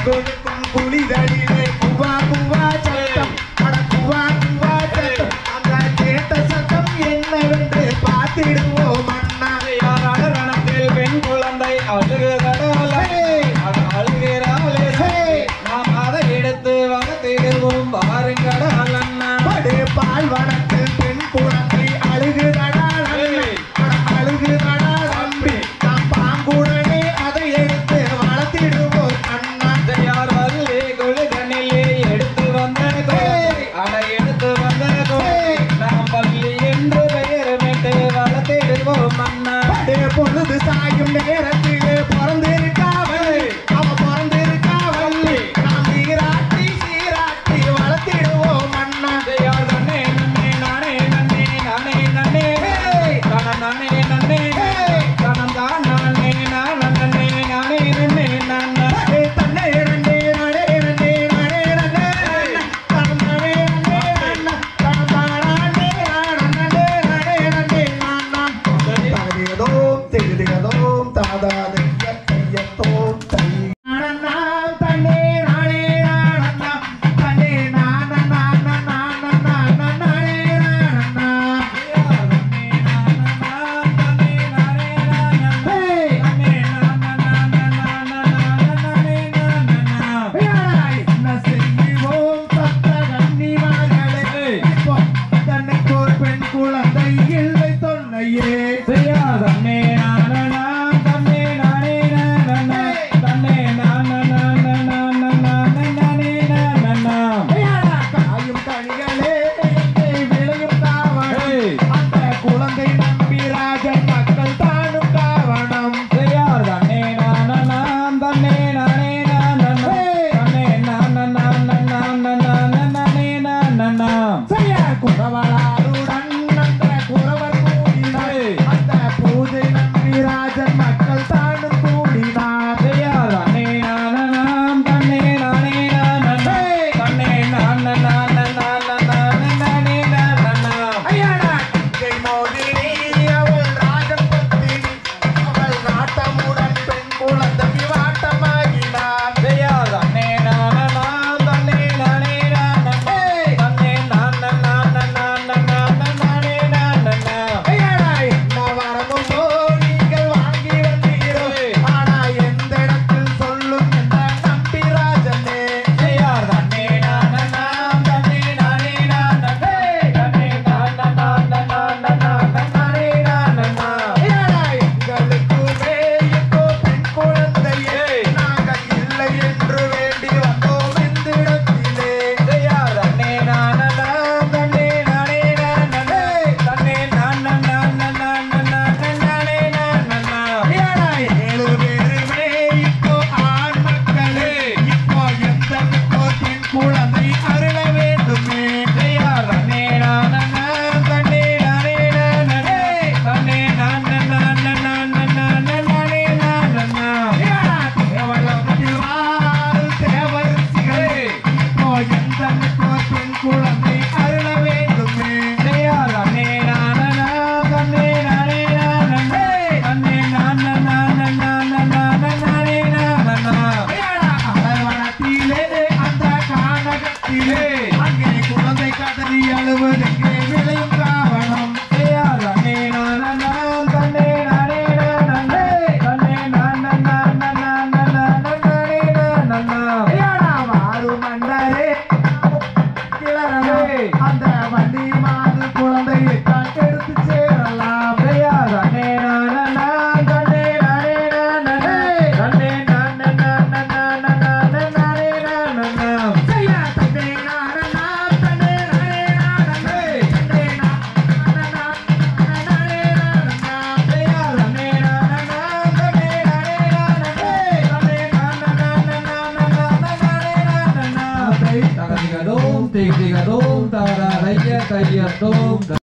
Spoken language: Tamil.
கொடுக்கும் புலிதடிலே குவா குவா சத்தம் அட குவா குவா சத்தம் அந்த கேட்ட சத்தம் என்னவென்று பார்த்திடுவோம் அண்ணா யாரான ரணத்தில் பெண் குழந்தை அழுகுகிறாளே அது அழுகிறாளே நாம் அதை எடுத்து வளர்த்திடுவோம் பாருங்கடா அண்ணா படே பால் வனத்து பெண் குழந்தை அழுகுதடா அழுகுதடா தம்பி நாம் பாங்குடனே அதை எடுத்து வளர்த்திடுவோம் அண்ணா யார் வல்லி குழுதனிலே எடுத்து வந்த அட எடுத்து வந்த நாம் பள்ளி என்று பெயரமிட்டு வளர்த்திடுவோம் அண்ணா படே பொழுது சாயும் நேரத்திலே பிறந்திருக்காவல் அவ பிறந்திருக்காவல்லி நாம் சீராட்டி சீராட்டி வளர்த்திடுவோம் அண்ணா யார் நன்னே நன்னே நானே நன்னே நானே நன்னே கணம் நானே நன்னே கணம் தான் நானே நான் நன்னே நானே நன்னே நான் தன்னை நன்னே நானே நன்னே நானே நன்னே தன்னை நன்னே நன்னே தன்னை நானே நன்னே நானே நன்னே நான் தகதியதோம் திகதியதோம் தாதாதைய தையத்தோம் தை தன்னே நானே நானண்ணா தன்னே நானண்ணா நானண்ணா நானே நானண்ணா Tiga dom, tara raya kaya dom.